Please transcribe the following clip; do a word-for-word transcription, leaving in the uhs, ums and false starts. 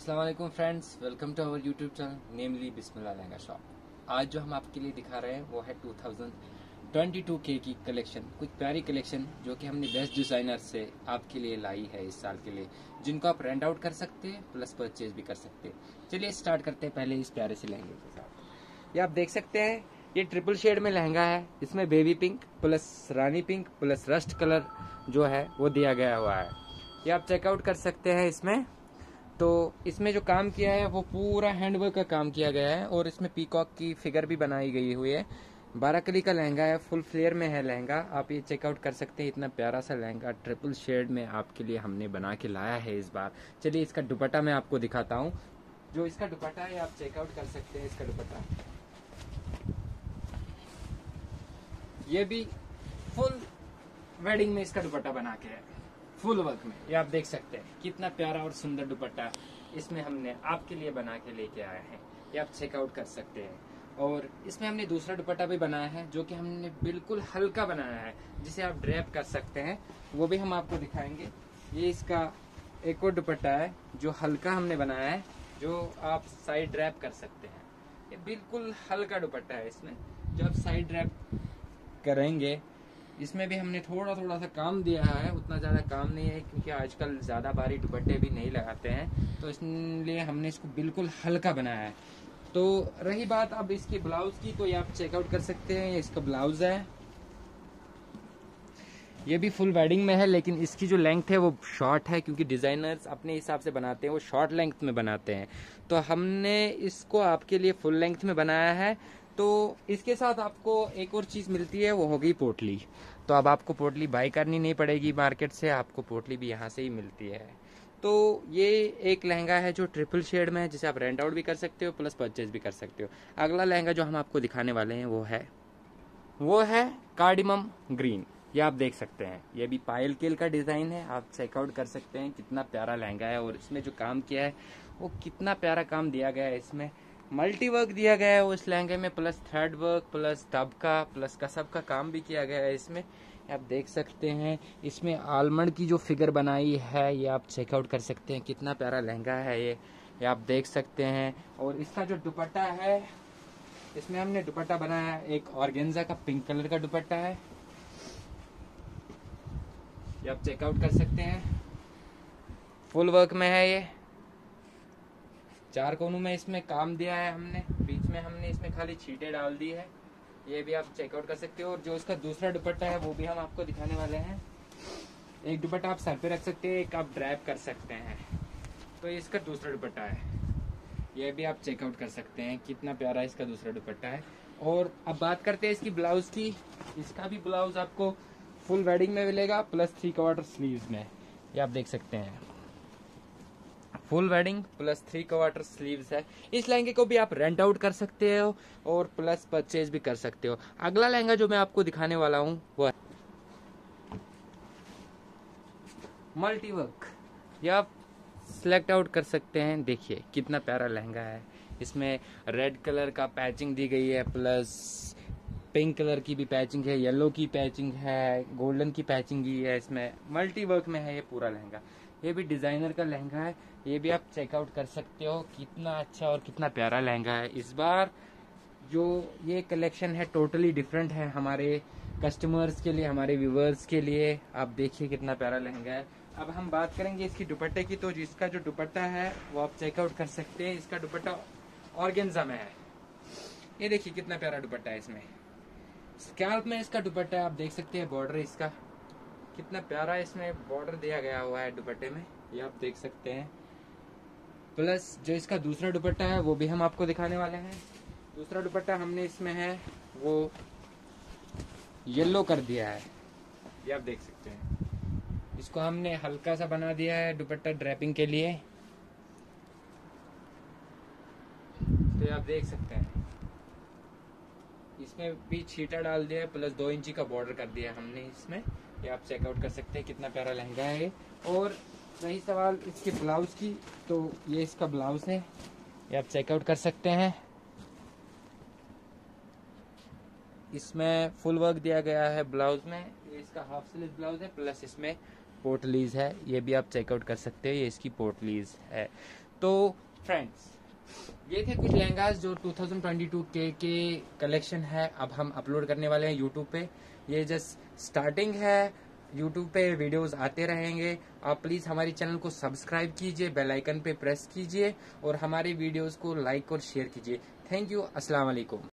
अस्सलाम वालेकुम friends, welcome to our YouTube channel namely Bismillah lehenga shop. आज जो हम आपके लिए दिखा रहे हैं वो है टू थाउजेंड ट्वेंटी टू के की कलेक्शन, कुछ प्यारी कलेक्शन जो कि हमने बेस्ट डिज़ाइनर से आपके लिए लाई है इस साल के लिए, जिनको आप रेंट आउट कर सकते हैं प्लस परचेज भी कर सकते हैं। चलिए स्टार्ट करते हैं पहले इस प्यारे से लहंगे के साथ। ये आप देख सकते हैं, ये ट्रिपल शेड में लहंगा है। इसमें बेबी पिंक प्लस रानी पिंक प्लस रस्ट कलर जो है वो दिया गया हुआ है। ये आप चेकआउट कर सकते हैं। इसमें तो इसमें जो काम किया है वो पूरा हैंडवर्क का काम किया गया है और इसमें पीकॉक की फिगर भी बनाई गई हुई है। बारह कली का लहंगा है, फुल फ्लेयर में है लहंगा। आप ये चेकआउट कर सकते हैं। इतना प्यारा सा लहंगा ट्रिपल शेड में आपके लिए हमने बना के लाया है इस बार। चलिए इसका दुपट्टा मैं आपको दिखाता हूँ। जो इसका दुपट्टा है आप चेकआउट कर सकते हैं। इसका दुपट्टा ये भी फुल वेडिंग में इसका दुपट्टा बना के है, फुल वर्क में। ये आप देख सकते हैं कितना प्यारा और सुंदर दुपट्टा इसमें हमने आपके लिए बना के लेके आए हैं। ये आप चेकआउट कर सकते हैं। और इसमें हमने दूसरा दुपट्टा भी बनाया है जो कि हमने बिल्कुल हल्का बनाया है, जिसे आप ड्रैप कर सकते हैं। वो भी हम आपको दिखाएंगे। ये इसका एक और दुपट्टा है जो हल्का हमने बनाया है, जो आप साइड ड्रैप कर सकते हैं। ये बिल्कुल हल्का दुपट्टा है। इसमें जो आप साइड ड्रैप करेंगे, इसमें भी हमने थोड़ा थोड़ा सा काम दिया है, उतना ज़्यादा काम नहीं है क्योंकि आजकल ज़्यादा भारी दुपट्टे भी नहीं लगाते हैं, तो इसलिए हमने इसको बिल्कुल हल्का बनाया है। तो रही बात अब इसकी ब्लाउज की, तो ये आप चेकआउट कर सकते हैं। ये इसका ब्लाउज है, ये भी फुल वेडिंग में है, लेकिन इसकी जो लेंथ है वो शॉर्ट है क्योंकि डिज़ाइनर्स अपने हिसाब से बनाते हैं, वो शॉर्ट लेंथ में बनाते हैं। तो हमने इसको आपके लिए फुल लेंथ में बनाया है। तो इसके साथ आपको एक और चीज़ मिलती है, वो होगी पोटली। तो अब आपको पोटली बाई करनी नहीं पड़ेगी मार्केट से, आपको पोटली भी यहाँ से ही मिलती है। तो ये एक लहंगा है जो ट्रिपल शेड में है, जिसे आप रेंट आउट भी कर सकते हो प्लस परचेज भी कर सकते हो। अगला लहंगा जो हम आपको दिखाने वाले हैं वो है वो है कार्डिमम ग्रीन। ये आप देख सकते हैं, ये भी पायल केल का डिज़ाइन है। आप चेकआउट कर सकते हैं कितना प्यारा लहंगा है। और इसमें जो काम किया है वो कितना प्यारा काम दिया गया है। इसमें मल्टी वर्क दिया गया है उस लहंगे में, प्लस थ्रेड वर्क प्लस दबका प्लस कसब का काम भी किया गया है इसमें। आप देख सकते हैं इसमें आलमंड की जो फिगर बनाई है, ये आप चेकआउट कर सकते हैं। कितना प्यारा लहंगा है ये ये आप देख सकते हैं। और इसका जो दुपट्टा है, इसमें हमने दुपट्टा बनाया है, एक ऑर्गेन्जा का पिंक कलर का दुपट्टा है। ये आप चेकआउट कर सकते हैं, फुल वर्क में है। ये चार कोनों में इसमें काम दिया है हमने, बीच में हमने इसमें खाली छींटे डाल दी है। ये भी आप चेकआउट कर सकते हो। और जो इसका दूसरा दुपट्टा है वो भी हम आपको दिखाने वाले हैं। एक दुपट्टा आप सर पे रख सकते हैं, एक आप ड्रैप कर सकते हैं। तो ये इसका दूसरा दुपट्टा है, ये भी आप चेकआउट कर सकते हैं। कितना प्यारा इसका दूसरा दुपट्टा है। और अब बात करते हैं इसकी ब्लाउज की। इसका भी ब्लाउज आपको फुल वेडिंग में मिलेगा प्लस थ्री क्वार्टर स्लीव्स में। ये आप देख सकते हैं, full wedding plus three quarter sleeves है। इस लहंगे को भी आप रेंट आउट कर सकते हो और प्लस परचेज भी कर सकते हो। अगला लहंगा जो मैं आपको दिखाने वाला हूँ वो है मल्टी वर्क। ये आप सिलेक्ट आउट कर सकते हैं। देखिए कितना प्यारा लहंगा है। इसमें रेड कलर का पैचिंग दी गई है, प्लस पिंक कलर की भी पैचिंग है, येलो की पैचिंग है, गोल्डन की पैचिंग भी है। इसमें मल्टी वर्क में है ये पूरा लहंगा। ये भी डिज़ाइनर का लहंगा है, ये भी आप चेकआउट कर सकते हो। कितना अच्छा और कितना प्यारा लहंगा है। इस बार जो ये कलेक्शन है टोटली डिफरेंट है हमारे कस्टमर्स के लिए, हमारे व्यूवर्स के लिए। आप देखिए कितना प्यारा लहंगा है। अब हम बात करेंगे इसकी दुपट्टे की। तो जिसका जो दुपट्टा है वो आप चेकआउट कर सकते हैं। इसका दुपट्टा ऑर्गेन्जा में है। ये देखिए कितना प्यारा दुपट्टा है। इसमें स्कैल्प में इसका दुपट्टा है, आप देख सकते हैं। बॉर्डर इसका कितना प्यारा इसमें बॉर्डर दिया गया हुआ है दुपट्टे में, ये आप देख सकते हैं। प्लस जो इसका दूसरा दुपट्टा है वो भी हम आपको दिखाने वाले हैं। दूसरा दुपट्टा हमने इसमें है वो येलो कर दिया है, ये आप देख सकते हैं। इसको हमने हल्का सा बना दिया है दुपट्टा ड्रैपिंग के लिए, तो ये आप देख सकते हैं। इसमें भी छीटा डाल दिया है, प्लस दो इंची का बॉर्डर कर दिया है हमने इसमें। ये आप चेकआउट कर सकते हैं कितना प्यारा लहंगा है ये। और रही सवाल इसके ब्लाउज की, तो ये इसका ब्लाउज है, ये आप चेकआउट कर सकते हैं। इसमें फुल वर्क दिया गया है ब्लाउज में। ये इसका हाफ स्लीव ब्लाउज है, प्लस इसमें पोटलीज है, ये भी आप चेकआउट कर सकते हैं। ये इसकी पोटलीज है। तो फ्रेंड्स, ये थे कुछ लहंगास जो टू थाउजेंड ट्वेंटी टू के के कलेक्शन है, अब हम अपलोड करने वाले हैं यूट्यूब पे। ये जस्ट स्टार्टिंग है, यूट्यूब पे वीडियोस आते रहेंगे। आप प्लीज़ हमारे चैनल को सब्सक्राइब कीजिए, बेल आइकन पे प्रेस कीजिए और हमारे वीडियोस को लाइक और शेयर कीजिए। थैंक यू, अस्सलाम वालेकुम।